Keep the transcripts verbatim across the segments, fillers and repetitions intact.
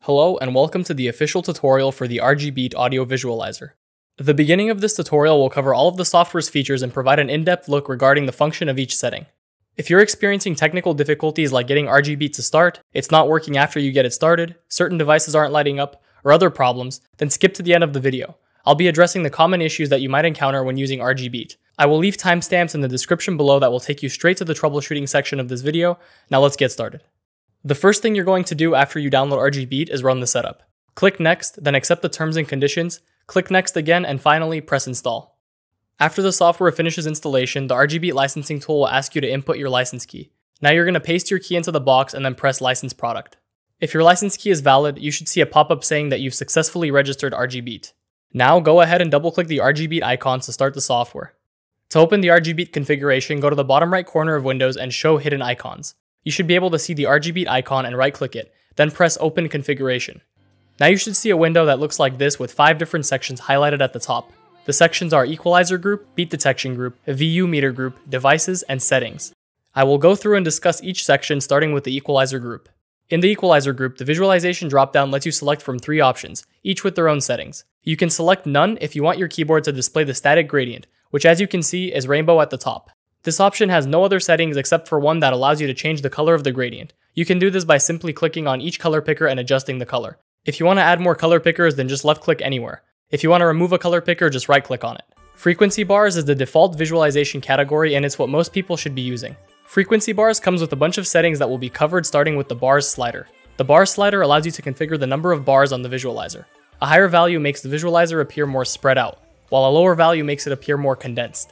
Hello and welcome to the official tutorial for the RGBeat audio visualizer. The beginning of this tutorial will cover all of the software's features and provide an in-depth look regarding the function of each setting. If you're experiencing technical difficulties like getting RGBeat to start, it's not working after you get it started, certain devices aren't lighting up, or other problems, then skip to the end of the video. I'll be addressing the common issues that you might encounter when using RGBeat. I will leave timestamps in the description below that will take you straight to the troubleshooting section of this video. Now let's get started. The first thing you're going to do after you download RGBeat is run the setup. Click Next, then accept the terms and conditions, click Next again, and finally press Install. After the software finishes installation, the RGBeat licensing tool will ask you to input your license key. Now you're going to paste your key into the box and then press License Product. If your license key is valid, you should see a pop-up saying that you've successfully registered RGBeat. Now go ahead and double-click the RGBeat icon to start the software. To open the RGBeat configuration, go to the bottom right corner of Windows and Show Hidden Icons. You should be able to see the RGBeat icon and right-click it, then press Open Configuration. Now you should see a window that looks like this with five different sections highlighted at the top. The sections are Equalizer Group, Beat Detection Group, V U Meter Group, Devices, and Settings. I will go through and discuss each section starting with the Equalizer Group. In the Equalizer Group, the visualization dropdown lets you select from three options, each with their own settings. You can select None if you want your keyboard to display the static gradient, which as you can see is rainbow at the top. This option has no other settings except for one that allows you to change the color of the gradient. You can do this by simply clicking on each color picker and adjusting the color. If you want to add more color pickers, then just left click anywhere. If you want to remove a color picker, just right click on it. Frequency bars is the default visualization category and it's what most people should be using. Frequency bars comes with a bunch of settings that will be covered starting with the bars slider. The bars slider allows you to configure the number of bars on the visualizer. A higher value makes the visualizer appear more spread out, while a lower value makes it appear more condensed.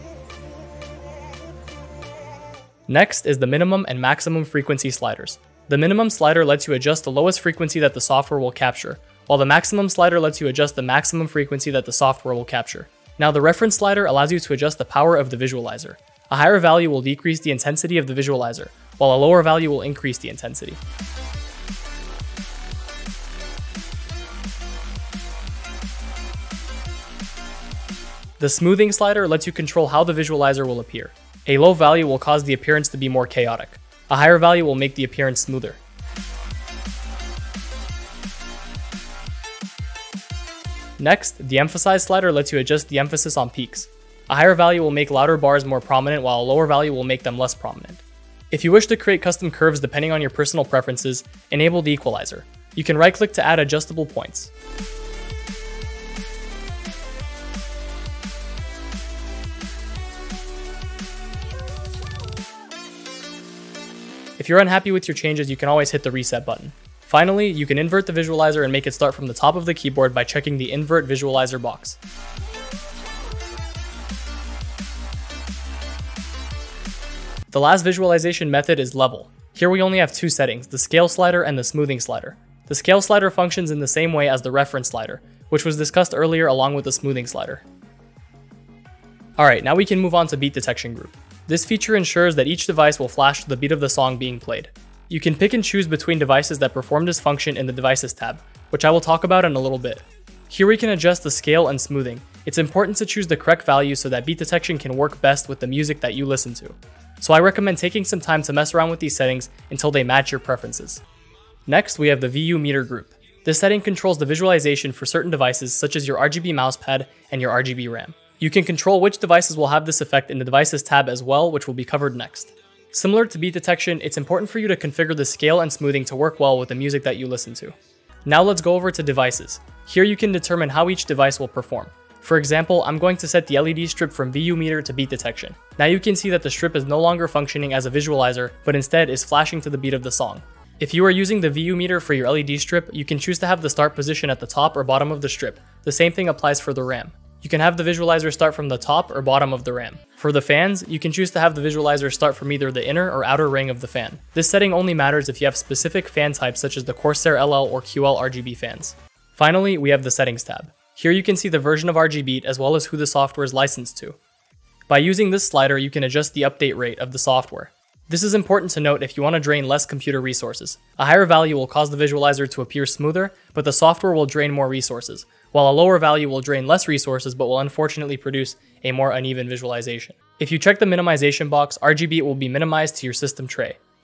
Next is the minimum and maximum frequency sliders. The minimum slider lets you adjust the lowest frequency that the software will capture, while the maximum slider lets you adjust the maximum frequency that the software will capture. Now the reference slider allows you to adjust the power of the visualizer. A higher value will decrease the intensity of the visualizer, while a lower value will increase the intensity. The smoothing slider lets you control how the visualizer will appear. A low value will cause the appearance to be more chaotic. A higher value will make the appearance smoother. Next, the emphasize slider lets you adjust the emphasis on peaks. A higher value will make louder bars more prominent while a lower value will make them less prominent. If you wish to create custom curves depending on your personal preferences, enable the equalizer. You can right-click to add adjustable points. If you're unhappy with your changes, you can always hit the reset button. Finally, you can invert the visualizer and make it start from the top of the keyboard by checking the Invert Visualizer box. The last visualization method is Level. Here we only have two settings, the Scale slider and the Smoothing slider. The Scale slider functions in the same way as the Reference slider, which was discussed earlier along with the Smoothing slider. Alright, now we can move on to Beat Detection Group. This feature ensures that each device will flash to the beat of the song being played. You can pick and choose between devices that perform this function in the Devices tab, which I will talk about in a little bit. Here we can adjust the scale and smoothing. It's important to choose the correct value so that beat detection can work best with the music that you listen to. So I recommend taking some time to mess around with these settings until they match your preferences. Next, we have the V U Meter Group. This setting controls the visualization for certain devices such as your R G B mousepad and your R G B RAM. You can control which devices will have this effect in the Devices tab as well, which will be covered next. Similar to beat detection, it's important for you to configure the scale and smoothing to work well with the music that you listen to. Now let's go over to devices. Here you can determine how each device will perform. For example, I'm going to set the L E D strip from V U meter to beat detection. Now you can see that the strip is no longer functioning as a visualizer, but instead is flashing to the beat of the song. If you are using the V U meter for your L E D strip, you can choose to have the start position at the top or bottom of the strip. The same thing applies for the RAM. You can have the visualizer start from the top or bottom of the RAM. For the fans, you can choose to have the visualizer start from either the inner or outer ring of the fan. This setting only matters if you have specific fan types such as the Corsair L L or Q L R G B fans. Finally, we have the Settings tab. Here you can see the version of RGBeat as well as who the software is licensed to. By using this slider, you can adjust the update rate of the software. This is important to note if you want to drain less computer resources. A higher value will cause the visualizer to appear smoother, but the software will drain more resources, while a lower value will drain less resources but will unfortunately produce a more uneven visualization. If you check the minimization box, RGBeat will be minimized to your system tray.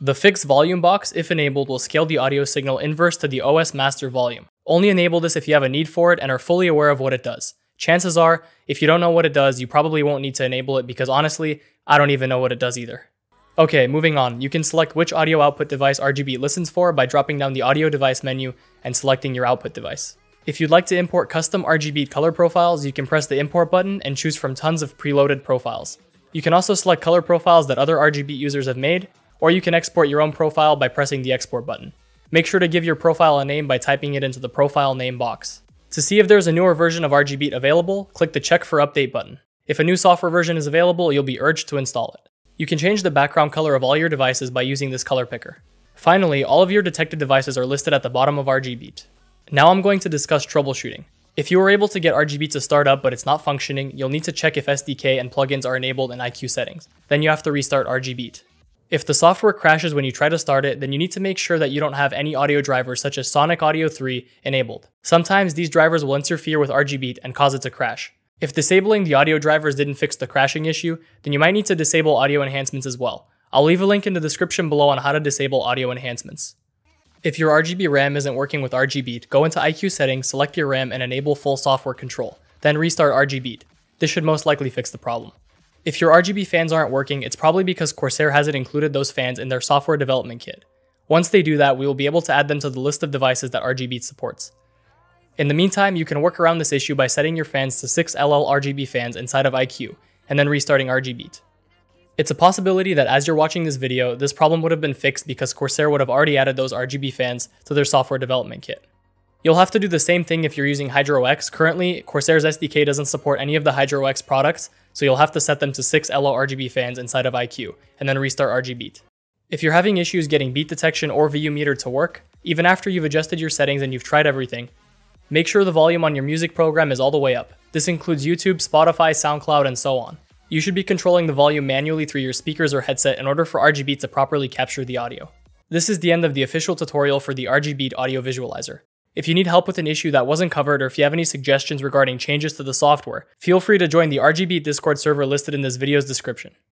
The fixed volume box, if enabled, will scale the audio signal inverse to the O S master volume. Only enable this if you have a need for it and are fully aware of what it does. Chances are, if you don't know what it does, you probably won't need to enable it because honestly, I don't even know what it does either. Okay, moving on. You can select which audio output device RGBeat listens for by dropping down the audio device menu and selecting your output device. If you'd like to import custom RGBeat color profiles, you can press the import button and choose from tons of preloaded profiles. You can also select color profiles that other RGBeat users have made, or you can export your own profile by pressing the export button. Make sure to give your profile a name by typing it into the profile name box. To see if there's a newer version of RGBeat available, click the check for update button. If a new software version is available, you'll be urged to install it. You can change the background color of all your devices by using this color picker. Finally, all of your detected devices are listed at the bottom of RGBeat. Now I'm going to discuss troubleshooting. If you were able to get RGBeat to start up but it's not functioning, you'll need to check if S D K and plugins are enabled in I Q settings. Then you have to restart RGBeat. If the software crashes when you try to start it, then you need to make sure that you don't have any audio drivers such as Sonic Audio three enabled. Sometimes these drivers will interfere with RGBeat and cause it to crash. If disabling the audio drivers didn't fix the crashing issue, then you might need to disable audio enhancements as well. I'll leave a link in the description below on how to disable audio enhancements. If your R G B RAM isn't working with RGBeat, go into I Q settings, select your RAM, and enable full software control. Then restart RGBeat. This should most likely fix the problem. If your R G B fans aren't working, it's probably because Corsair hasn't included those fans in their software development kit. Once they do that, we will be able to add them to the list of devices that RGBeat supports. In the meantime, you can work around this issue by setting your fans to six L L R G B fans inside of I Q, and then restarting RGBeat. It's a possibility that as you're watching this video, this problem would have been fixed because Corsair would have already added those R G B fans to their software development kit. You'll have to do the same thing if you're using HydroX. Currently, Corsair's S D K doesn't support any of the HydroX products, so you'll have to set them to six L O R G B fans inside of I Q, and then restart RGBeat. If you're having issues getting beat detection or V U meter to work, even after you've adjusted your settings and you've tried everything, make sure the volume on your music program is all the way up. This includes YouTube, Spotify, SoundCloud, and so on. You should be controlling the volume manually through your speakers or headset in order for RGBeat to properly capture the audio. This is the end of the official tutorial for the RGBeat audio visualizer. If you need help with an issue that wasn't covered, or if you have any suggestions regarding changes to the software, feel free to join the RGBeat Discord server listed in this video's description.